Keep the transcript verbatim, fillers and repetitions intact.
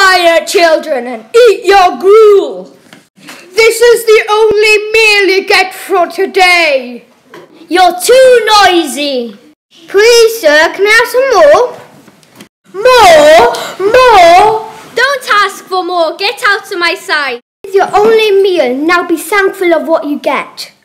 quiet, children, and eat your gruel. This is the only meal you get for today. You're too noisy. Please, sir, can I have some more? More? More? Don't ask for more. Get out of my sight. It's your only meal. Now be thankful of what you get.